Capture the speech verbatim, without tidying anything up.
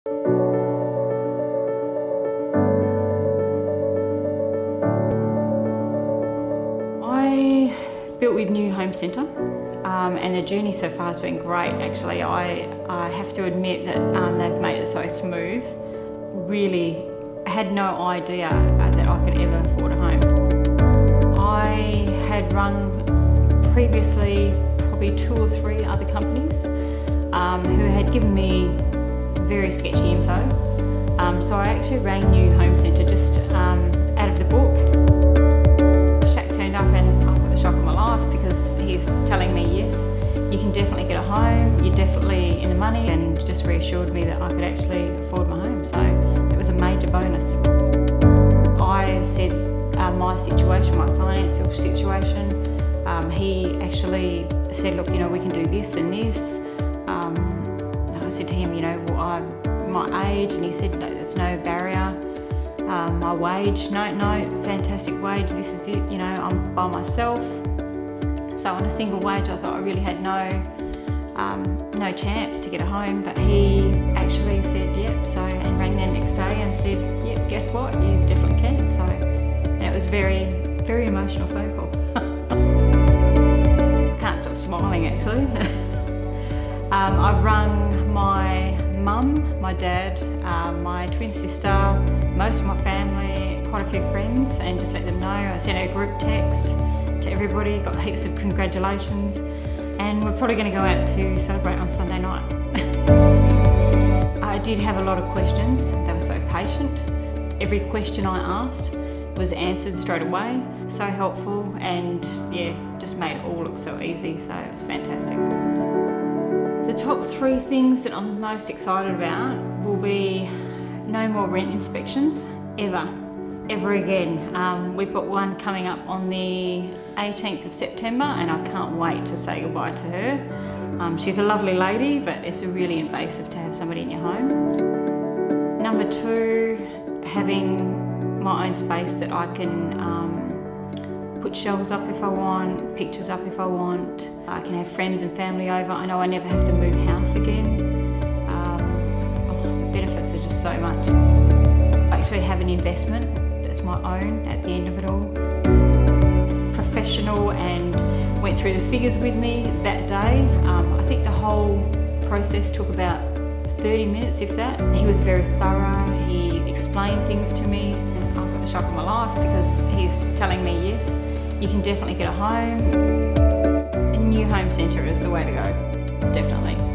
I built with New Home Centre, um, and the journey so far has been great. Actually, I, I have to admit that um, they've made it so smooth. Really had no idea that I could ever afford a home. I had run previously probably two or three other companies um, who had given me very sketchy info. Um, so I actually rang New Home Centre just um, out of the book. Shaq turned up and I got the shock of my life because he's telling me, yes, you can definitely get a home, you're definitely in the money, and just reassured me that I could actually afford my home. So it was a major bonus. I said uh, my situation, my financial situation, um, he actually said, look, you know, we can do this and this. Um, I said to him, you know, well, I'm my age, and he said, no, there's no barrier. Um, my wage, no, no, fantastic wage, this is it, you know, I'm by myself. So on a single wage, I thought I really had no, um, no chance to get a home, but he actually said, yep, so, and rang the next day and said, yep, guess what, you definitely can. So, and it was very, very emotional phone call. Can't stop smiling, actually. um, I've rung my mum, my dad, uh, my twin sister, most of my family, quite a few friends, and just let them know. I sent a group text to everybody, got heaps of congratulations, and we're probably going to go out to celebrate on Sunday night. I did have a lot of questions. They were so patient. Every question I asked was answered straight away. So helpful, and yeah, just made it all look so easy, so it was fantastic. The top three things that I'm most excited about will be no more rent inspections, ever, ever again. Um, we've got one coming up on the eighteenth of September, and I can't wait to say goodbye to her. Um, she's a lovely lady, but it's really invasive to have somebody in your home. Number two, having my own space that I can um, put shelves up if I want, pictures up if I want. I can have friends and family over. I know I never have to move house again. Um, oh, the benefits are just so much. I actually have an investment that's my own at the end of it all. Professional, and went through the figures with me that day. Um, I think the whole process took about thirty minutes, if that. He was very thorough, he explained things to me. I got the shock of my life because he's telling me, yes, you can definitely get a home. A New Home Centre is the way to go, definitely.